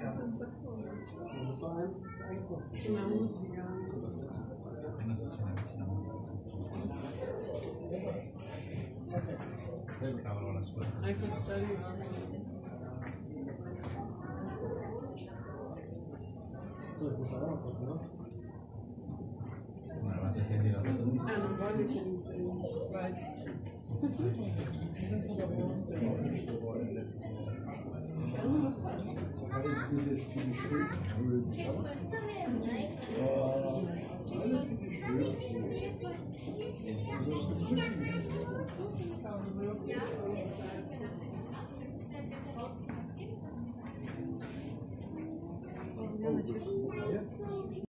Cavolo la sua. Questa arriva. Ma se stai girando. Non voglio finire. Vai. Oh,